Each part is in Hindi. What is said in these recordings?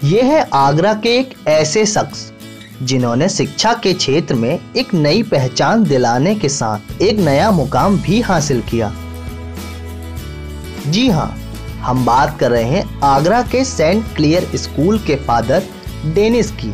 ये है आगरा के एक ऐसे शख्स जिन्होंने शिक्षा के क्षेत्र में एक नई पहचान दिलाने के साथ एक नया मुकाम भी हासिल किया। जी हाँ, हम बात कर रहे हैं आगरा के सेंट क्लियर स्कूल के फादर डेनिस की,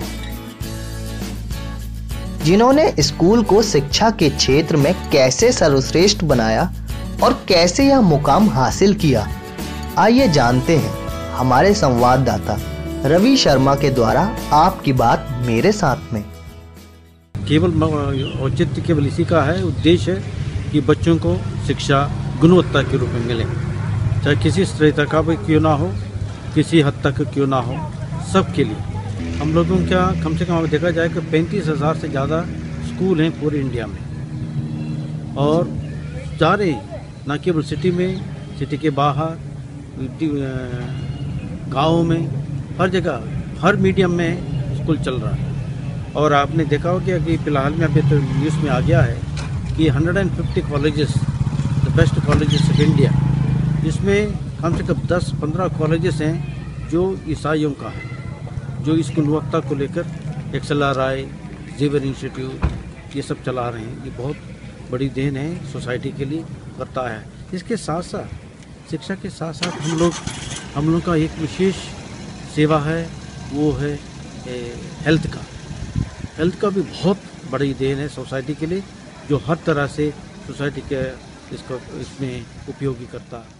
जिन्होंने स्कूल को शिक्षा के क्षेत्र में कैसे सर्वश्रेष्ठ बनाया और कैसे यह मुकाम हासिल किया। आइए जानते हैं हमारे संवाददाता रवि शर्मा के द्वारा आपकी बात मेरे साथ में। केवल औचित्य केवल इसी का है, उद्देश्य है कि बच्चों को शिक्षा गुणवत्ता के रूप में मिले, चाहे किसी स्तर का भी क्यों ना हो, किसी हद तक क्यों ना हो, सबके लिए। हम लोगों का कम से कम देखा जाए कि 35,000 से ज़्यादा स्कूल हैं पूरे इंडिया में, और सारे न केवल सिटी में, सिटी के बाहर, गाँव में, हर जगह हर मीडियम में स्कूल चल रहा है। और आपने देखा हो कि फिलहाल में अभी तो न्यूज़ में आ गया है कि 150 colleges, the best colleges of India, जिसमें कम से कम 10-15 कॉलेजेस हैं जो ईसाइयों का है, जो इस गुणवत्ता को लेकर XLRI, जेवर इंस्टीट्यूट ये सब चला रहे हैं। ये बहुत बड़ी देन है सोसाइटी के लिए करता है। इसके साथ साथ शिक्षा के साथ साथ हम लोग का एक विशेष सेवा है, वो है हेल्थ का भी बहुत बड़ी देन है सोसाइटी के लिए, जो हर तरह से सोसाइटी के इसमें उपयोगी करता है।